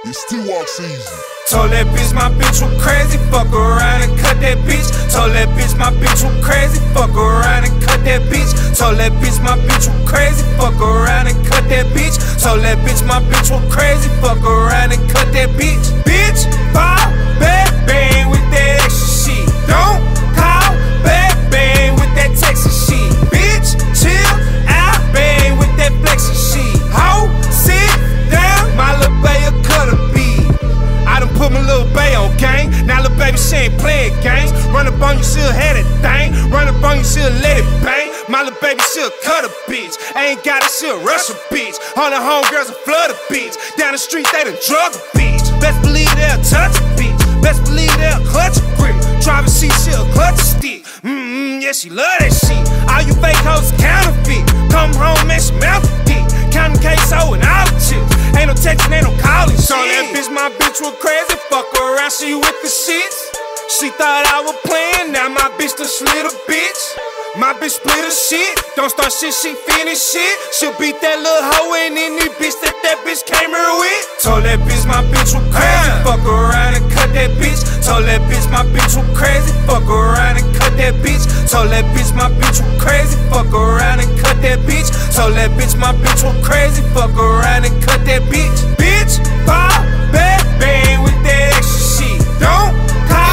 It's T-Walk season. Told that bitch my bitch was crazy, fuck around and cut that bitch. Told that bitch my bitch was crazy, fuck around and cut that bitch. Told that bitch my bitch was crazy, fuck around and cut that bitch. Told that bitch my bitch was crazy, fuck around and cut that bitch. Bitch, pop, back, bang with that extra shit. Don't call, back, bang with that Texas shit. Bitch, chill out, bang with that flexing shit. Ho, sit down, my little baby cut a beat. I done put my little bae on gang. Now little baby, she ain't playing games. Run up on you, she'll have that thing. Run up on you, she'll let it bang. My little baby, she'll cut a bitch. Ain't got it, she'll rush a bitch. All the homegirls will flood a bitch. Down the street, they done drug a bitch. Best believe they'll touch a bitch. Best believe they'll clutch a grip. Driving seat, she'll clutch a stick. Yeah, she love that shit. All you fake hoes counterfeit. Come home, man, she mouth a dick. Counting queso and all the chips. Ain't no texting, ain't no calling shit. So that bitch, my bitch was crazy. Fuck around, she with the shits. She thought I was playing, now my bitch done slid a bitch. My bitch split her shit. Don't start shit, she finish shit. She'll beat that little hoe and any bitch that bitch came here with. Told that bitch my bitch was crazy. Fuck around and cut that bitch. Told that bitch my bitch was crazy. Fuck around and cut that bitch. Told that bitch my bitch was crazy. Fuck around and cut that bitch. Told that bitch my bitch was crazy. Fuck around and cut that bitch. Bitch, pop, back, bang with that extra shit. Don't call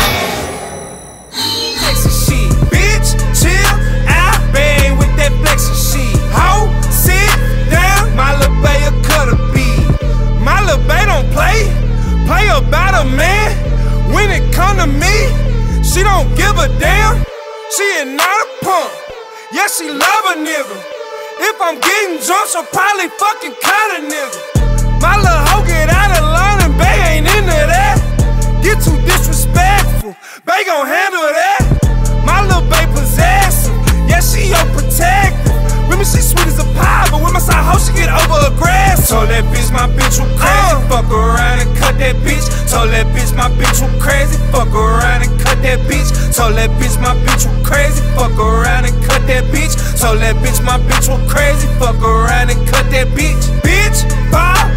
Texas shit. Bitch, chill out, bang with that flexing shit. Ho, sit down, my little bae cut a beat. My little bae don't play about a man. When it come to me, she don't give a damn. She is not a punk, yeah, she love a nigga. If I'm getting drunk, she'll probably fucking cut a nigga. My little hoe get out of line and bae ain't into that. Get too disrespectful, bae gon' handle that. My little bae possessive, yeah, she your protector. With me, she sweet as a pie, but with my side hoe, she get over aggressive. Told that bitch my bitch was crazy, fuck around and cut that bitch. Told that bitch my bitch was crazy, fuck around and cut that bitch. Told that bitch my bitch was crazy, fuck around and cut that bitch. Told that bitch my bitch was crazy, fuck around and cut that bitch. Bitch, pop.